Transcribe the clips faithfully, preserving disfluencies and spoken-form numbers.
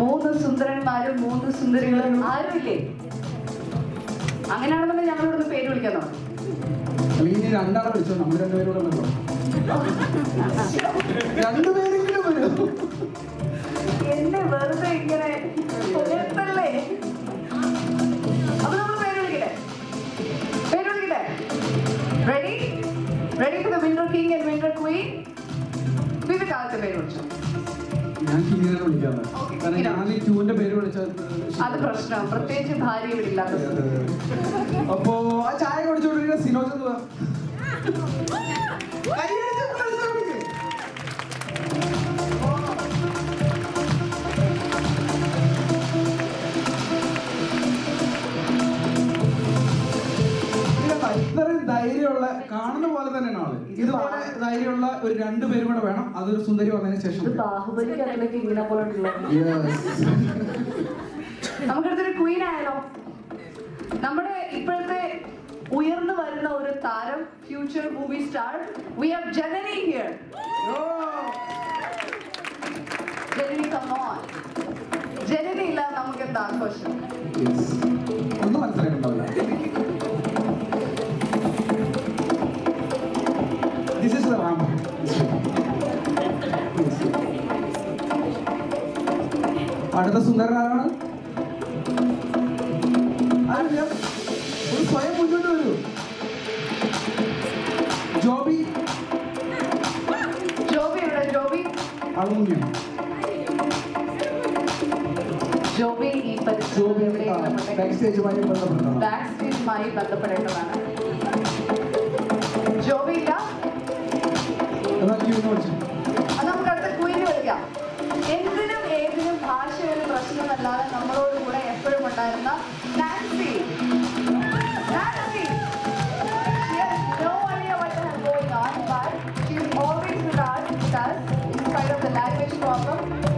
മൂന്ന് സുന്ദരന്മാരും മൂന്ന് സുന്ദരികളും ആരുമില്ലേ? അങ്ങനെയാണെന്നുണ്ടെങ്കിൽ ഞങ്ങൾ ഇവിടുന്ന് പേര് വിളിക്കാൻ തുടങ്ങും. അല്ലെങ്കിൽ രണ്ടാളെ വിളിച്ചോ, നമ്മൾ രണ്ടുപേരോട് ഉണ്ടല്ലോ. രണ്ടുപേരെങ്കിലും വരും. എന്നെ വെറുതെ ഇങ്ങനെ ഉയർത്തല്ലേ. അപ്പൊ നമ്മൾ പേര് വിളിക്കട്ടെ, പേര് വിളിക്കട്ടെ. Ready ready for the winter king and winter queen. വിവേകാലത്തെ പേര് വിളിച്ചു. ഞാൻ കിങ്ങിനെ വിളിക്കാറ്. കാരണം ഞാൻ ഈ ടൂവിന്റെ പേര് വിളിച്ചാൽ അത് പ്രശ്നം, പ്രത്യേകിച്ച് ഭാര്യ വിടില്ലാത്ത. അപ്പോ ആ ചായ കുടിച്ചോണ്ടിരിക്കുന്ന സിനോജ് എന്തുവാ? ഇത്രയും ധൈര്യമുള്ള, കാണുന്ന പോലെ തന്നെയാണ് ആള്. ഇതുപോലെ ധൈര്യമുള്ള ഒരു രണ്ടുപേരും കൂടെ വേണം. അതൊരു സുന്ദരി വന്നതിന് ശേഷം ബാഹുബലിക്ക് ഇങ്ങനെ പോലെ നമുക്കടുത്തൊരു ക്വീൻ ആയാലോ? നമ്മുടെ ഇപ്പോഴത്തെ ഉയർന്നു വരുന്ന ഒരു താരം, future movie star. We have Janani here. Janani, come on. Janani ഇല്ല നമുക്ക് എന്താ ആഘോഷം? ഒന്നും മനസ്സിലായിട്ടുണ്ടാവില്ല. This is the Ram. അടുത്ത സുന്ദരനാരാണ്? ആരില്ല, ഒരു സ്വയം മുന്നോട്ട് വരൂ. ജോബി. ജോബി ഇവിടെ. ജോബി അളുമുങ്ങിയാണ്. ജോബി ഈ ജോബി ബാക്ക് സ്റ്റേജുമായി ബന്ധപ്പെട്ടതാണ്. ബാക്ക് സ്റ്റേജുമായി ബന്ധപ്പെടേണ്ടതാണ്. ജോബി ഇല്ല. അത് നമുക്ക് അടുത്ത ക്വീന് വിളിക്കാം. എന്തിനും ഏതിനും ഭാഷ ഒരു പ്രശ്നമല്ലാതെ നമ്മളോട് കൂടെ എപ്പോഴും ഉണ്ടായിരുന്ന Nancy. Nancy. She has no idea what is going on, but she is always with us, with us, in spite of the language problem.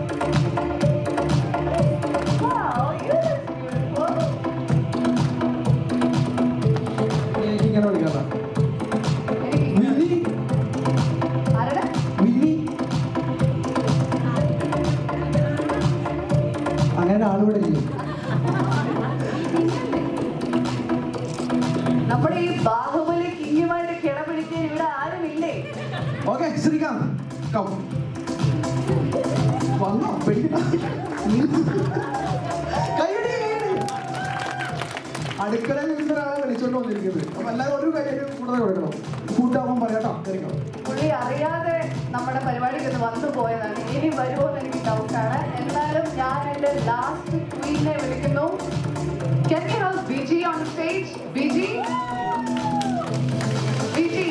Wow, you look beautiful. എനിക്കിങ്ങനെ വിളിക്കാത്ത അങ്ങനെ ആളുകൂടെ ഇല്ലേ? നമ്മുടെ ഈ ബാഹുബലി കിങ്ങുമായിട്ട് കിടപിടിക്കാൻ ഇവിടെ ആരുമില്ലേ? ഓക്കെ, ശ്രീകാന്ത് വന്നോ? അടുക്കളയിൽ നിന്നൊരാളെ വിളിച്ചോണ്ട് വന്നിരിക്കുന്നത്. അപ്പൊ എല്ലാവരും ഒരു കാര്യം കൂടുതൽ കൊടുക്കണം. കൂട്ടാവുമ്പം പറയാട്ടോ. പുള്ളി അറിയാതെ നമ്മുടെ പരിപാടിക്ക് ഒന്ന് വന്നു പോയതാണ്. ഇനി വരുമോ എന്ന് എനിക്ക് ഡൗട്ടാണ്. എന്നാലും ഞാൻ എന്റെ ലാസ്റ്റ് ക്വീനെ വിളിക്കുന്നു. Can we have Viji on stage? Viji? Viji.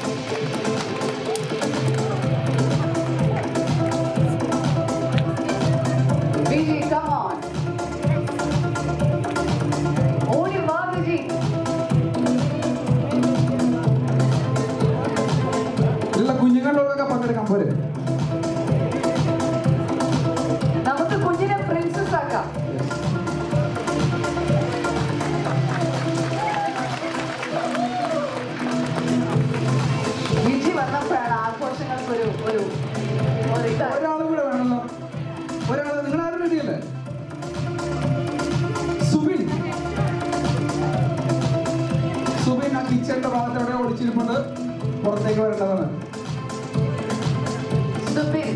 Viji, come on. ഓടി വാ വിജി. എല്ലാ കുഞ്ഞുങ്ങളിലൊക്കെ പങ്കെടുക്കാൻ പോരെ? നമുക്ക് കുഞ്ഞിനെ പ്രിൻസസ് ആക്കാം. വിജി വന്നപ്പോഴാണ് ആഘോഷങ്ങൾക്ക് ഒരു ഒരു ഒരാളും കൂടെ വേണമല്ലോ. ഒരാൾ നിങ്ങളാരും റെഡിയല്ലേ? സുബിൻ. സുബിൻ ആ കിച്ചന്റെ ഭാഗത്ത് എവിടെ ഒളിച്ചിരിപ്പുണ്ട്. പുറത്തേക്ക് വരേണ്ടതാണ്. സുബിൻ.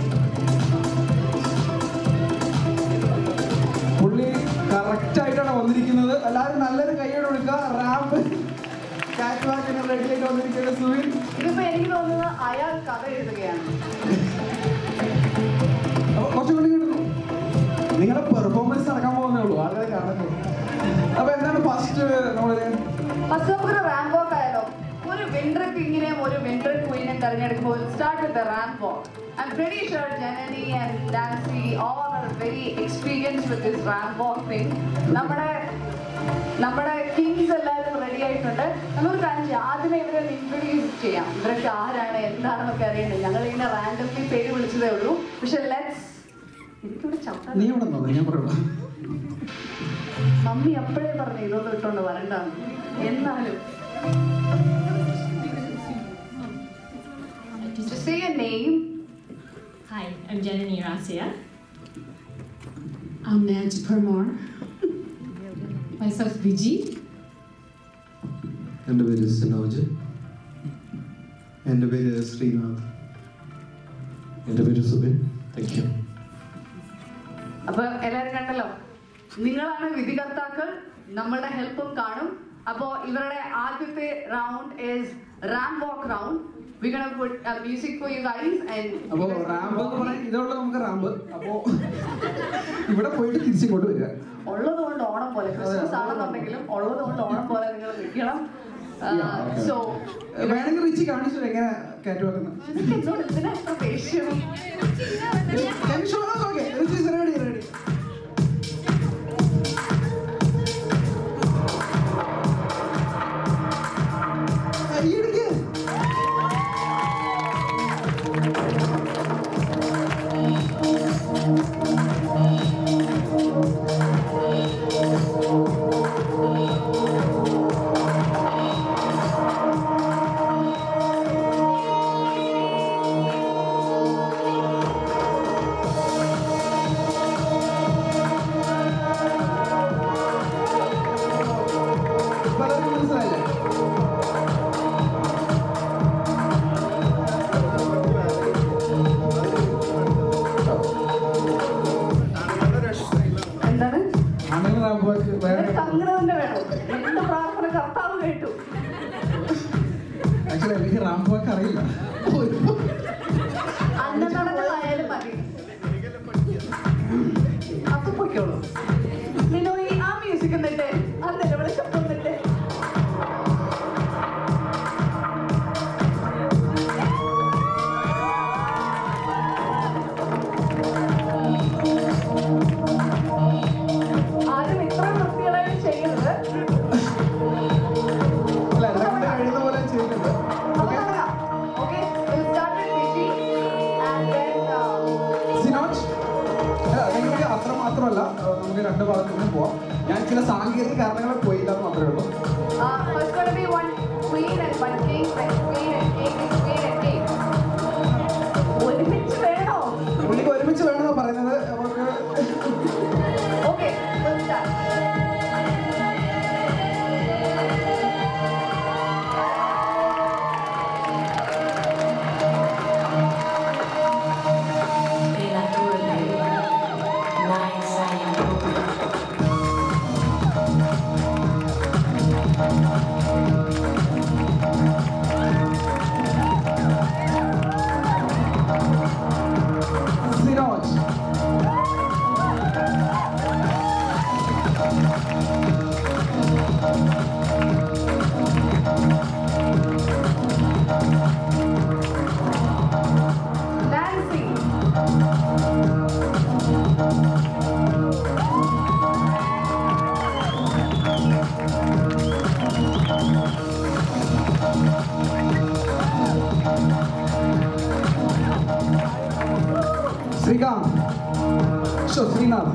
പുള്ളി കറക്റ്റ് ആയിട്ടാണ് വന്നിരിക്കുന്നത്. എല്ലാവരും നല്ലൊരു കൈയോടെ കൊടുക്കുക. റാമ്പ് കാറ്റ് വാക്കിന് റെഡി ആയിട്ട് വന്നിരിക്കുന്നത് സുബിൻ. ഇതിപ്പോ എനിക്ക് തോന്നുന്നത് അയാൾ കഥ എഴുതുകയാണ്. കുറച്ചുകൂടി കിട്ടുന്നു. നിങ്ങളുടെ പെർഫോമൻസ് നടക്കാൻ പോകുന്നേ ഉള്ളൂ. ആളുകളെ കാണാൻ. അപ്പൊ എന്താണ് ഫസ്റ്റ് നമ്മള് ഫസ്റ്റ് നമുക്കൊരു റാമ്പ് വാക്ക് ആയാലോ? ഒരു വിൻഡർ കിങ്ങിനെയും ഒരു വിൻഡർ ക്വീനെയും തെരഞ്ഞെടുക്കുമ്പോൾ start with the ramp walk. I'm pretty sure Janani and Nancy all are very experienced with this ramp walk thing. നമ്മുടെ നമ്മുടെ കിങ്സ് എല്ലാവരും റെഡി ആയിട്ടുണ്ട്. നമുക്ക് കാണിച്ചു ആദ്യമേ ഇവരെ ഇൻട്രൊഡ്യൂസ് ചെയ്യാം. ഇവരൊക്കെ ആരാണ് എന്താണെന്നൊക്കെ അറിയണ്ടേ. ഞങ്ങൾ ഇങ്ങനെ റാൻഡംലി പേര് വിളിച്ചതേ ഉള്ളൂ. പക്ഷെ ലെറ്റ്സ് എനിക്കിവിടെ ചത്ത നീ ഇവിടെ ഞാൻ പറയുള്ളൂ. മമ്മി അപ്പോഴേ പറഞ്ഞു ഇതൊന്നും ഇട്ടോണ്ട് വരണ്ടാന്ന്. എന്നാലും Just say your name. Hi, I'm Janani Rasia. I'm Nancy Permar. Myself, Viji. എൻ്റെ പേര് സിനോജ്. എൻ്റെ പേര് ശ്രീനാഥ്. എൻ്റെ പേര് സുബിൻ. Thank you. അപ്പൊ എല്ലാവരും കണ്ടല്ലോ, നിങ്ങളാണ് വിധികർത്താക്കൾ, നമ്മളുടെ ഹെൽപ്പും കാണും. അപ്പോ ഇവരുടെ ആദ്യത്തെ round is ramp walk round. We're gonna put uh, music for you guys and അപ്പോ റാമ്പ് എന്ന് പറഞ്ഞാൽ ഇതുള്ള നമുക്ക് റാമ്പ്. അപ്പോ ഇവിടെ പോയിട്ട് തിരിച്ചിങ്ങോട്ട് വരിക. ഉള്ളത് കൊണ്ട് ഓണം പോലെ, ക്രിസ്മസ് ആണെന്നുണ്ടെങ്കിലും ഉള്ളത് കൊണ്ട് ഓണം പോലെ നിങ്ങൾ നിൽക്കണം. സോ വേണമെങ്കിൽ റിച്ചി കാണിച്ചു എങ്ങനെ കാറ്റ് വെക്കുന്നത്. എന്നോട് ഇതിന് എത്ര ദേഷ്യം. റെഡി റെഡി എനിക്ക് റാമ്പ് വാക്ക് അറിയില്ല. അന്നടക്കമായാലും മതി. അപ്പൊ പൊയ്ക്കോളൂ. നിന്നോ ഈ ആ മ്യൂസിക് എന്നിട്ട് ആ നിലവിളി ശബ്ദം എന്നിട്ട് ആരും ഇത്ര വൃത്തികളായിട്ട് ചെയ്യുന്നത്. അത്ര മാത്രമല്ല, നമുക്ക് രണ്ട് ഭാഗത്തുനിന്നും പോവാം. ഞാൻ ചില സാങ്കേതിക കാരണങ്ങൾ പോയില്ല എന്ന് മാത്രമേ ഉള്ളൂ. ഒരുമിച്ച് വേണോ? പുള്ളിക്ക് ഒരുമിച്ച് വേണമെന്ന് പറയുന്നത് നമുക്ക്. Okay, Srikanth. Show Srinath.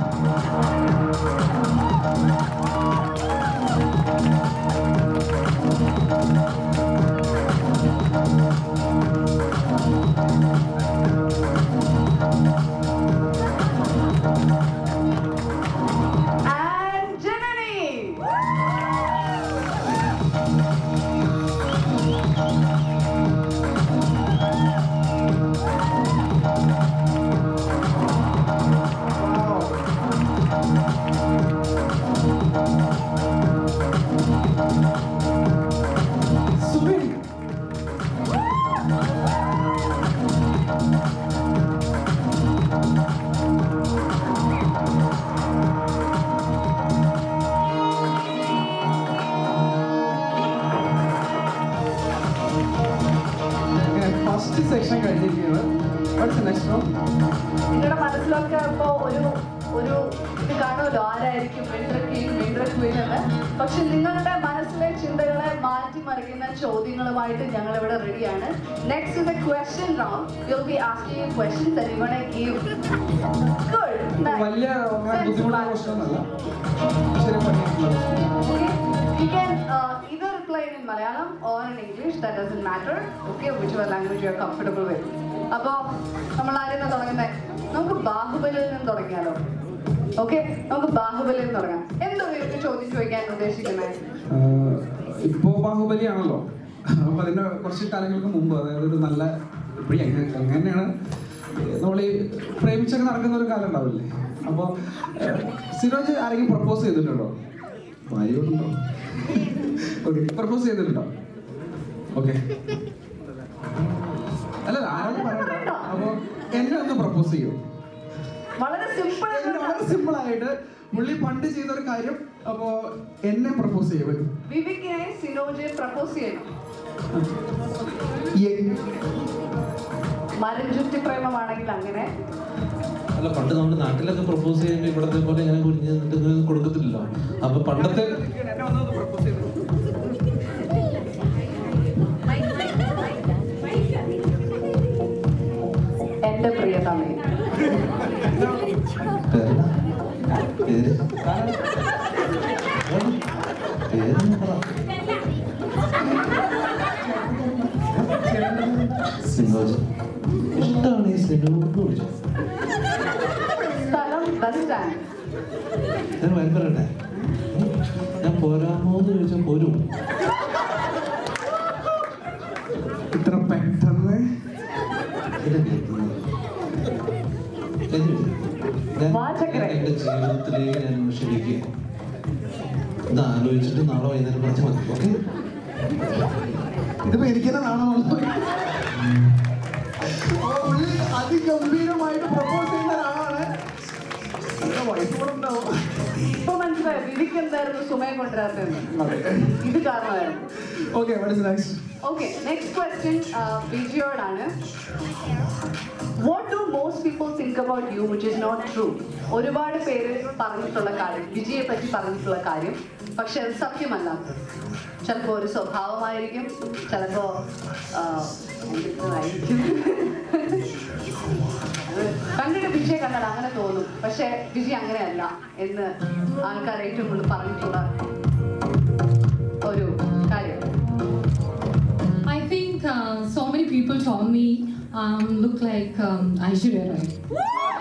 Section കഴിഞ്ഞിരിക്കുന്നത്. നിങ്ങളുടെ മനസ്സിലൊക്കെ ഇപ്പോ ഒരു ഒരു ഇത് കാണുമല്ലോ, ആരായിരിക്കും വിൻഡർ കിങ് വിൻഡർ ക്വീൻ എന്ന്. പക്ഷെ നിങ്ങളുടെ മനസ്സിലെ ചിന്തകളെ മാറ്റിമറിക്കുന്ന ചോദ്യങ്ങളുമായിട്ട് ഞങ്ങൾ ഇവിടെ റെഡിയാണ്. Next is a question round. Will be asking you questions and you gonna give good വലിയ ബുദ്ധിമുട്ടുള്ള ക്വസ്റ്റ്യനല്ല. ശരി പഠിക്കുക. You can uh, either reply in Malayalam or in English, that doesn't matter. Okay, whichever language you are comfortable with. അപ്പോൾ നമ്മൾ ആരെയാണ് തുടങ്ങുന്നത്? നമുക്ക് ബാഹുബലിയിൽ നിന്ന് തുടങ്ങിയാലോ? ഓക്കെ, നമുക്ക് ബാഹുബലിയിൽ നിന്ന് തുടങ്ങാം. എന്താ നിങ്ങൾക്ക് ചോദ്യം ചോദിക്കാൻ ഉദ്ദേശിക്കുന്നത്? ഇപ്പോ ബാഹുബലിയാണല്ലോ, അപ്പൊ അതിന്റെ കുറച്ച് കാലങ്ങൾക്ക് മുമ്പ്, അതായത് ഒരു നല്ല ഇപ്പഴും എങ്ങനെയാണ് നമ്മൾ ഈ പ്രേമിച്ചൊക്കെ നടക്കുന്ന ഒരു കാലം ഉണ്ടാവില്ലേ? അപ്പൊ സിനോജ് ആരെങ്കിലും പ്രപ്പോസ് ചെയ്തിട്ടുണ്ടോ? വായുണ്ടോ? ഓക്കെ, പ്രപ്പോസ് ചെയ്തിട്ടുണ്ടോ? ഓക്കെ, അല്ല ആരോടും പറയണ്ട. അപ്പൊ എന്നെ ഒന്ന് പ്രപ്പോസ് ചെയ്യൂ. വളരെ സിമ്പിൾ വളരെ സിമ്പിൾ ആയിട്ട് പുള്ളി പണ്ട് ചെയ്ത ഒരു കാര്യം, അപ്പോ എന്നെ പ്രപ്പോസ് ചെയ്യും. വിവിക്കിനെ സിനോജ് പ്രപ്പോസ് ചെയ്യണം. മരം ചുറ്റി പ്രേമമാണെങ്കിൽ അങ്ങനെ. അല്ല, പണ്ട് നമ്മുടെ നാട്ടിലൊക്കെ പ്രപ്പോസ് ചെയ്യുമ്പോൾ ഇവിടത്തെ പോലെ ഇങ്ങനെ കുഞ്ഞ് കൊടുക്കത്തില്ലല്ലോ. അപ്പൊ പണ്ടത്തെ എന്റെ പ്രിയതമേ, സിനോജ് ഇഷ്ടമാണ് ഈ സിനോജ്. സ്ഥലം ബസ് സ്റ്റാൻഡ്. ഞാൻ വരും പറയട്ടെ, ഞാൻ പോരാമോ എന്ന് ചോദിച്ചാൽ പോരും. ഇത്ര പെട്ടെന്ന് എന്റെ ജീവിതത്തിലേക്ക് ഞാൻ ക്ഷണിക്കുക. ഇത് ആലോചിച്ചിട്ട് നാളെ വൈകുന്നേരം പറഞ്ഞാൽ മതി. ഓക്കെ, ഇതിപ്പോ എനിക്കെന്നാണോ പുള്ളി അതിഗംഭീരമായിട്ട് പ്രപ്പോസ് ചെയ്യുന്ന ഒരാളാണ്. വൈഫ് കൂടെ ഉണ്ടാവും. ഇപ്പൊ മനസ്സിലായി വിവിക്ക് എന്തായിരുന്നു സുമയെ കൊണ്ടുവരാത്തത്. ഇത് കാരണമായിരുന്നു. Okay, what is next? Okay, next question വിജിയോടാണ്. What do most people think about you which is not true? ഒരുപാട് പേര് പറഞ്ഞിട്ടുള്ള കാര്യം, വിജിയെ പറ്റി പറഞ്ഞിട്ടുള്ള കാര്യം, പക്ഷെ അത് സത്യമല്ല. ചിലപ്പോ ഒരു സ്വഭാവമായിരിക്കും, ചിലപ്പോ കണ്ടിട്ട് വിജയെ കണ്ടാൽ അങ്ങനെ തോന്നും, പക്ഷെ വിജയ് അങ്ങനെയല്ല എന്ന് ആൾക്കാർ ഏറ്റവും കൂടുതൽ പറഞ്ഞിട്ടുള്ള ഒരു കാര്യം. I think uh, so many people told me um, look like um, Aishwarya Rai.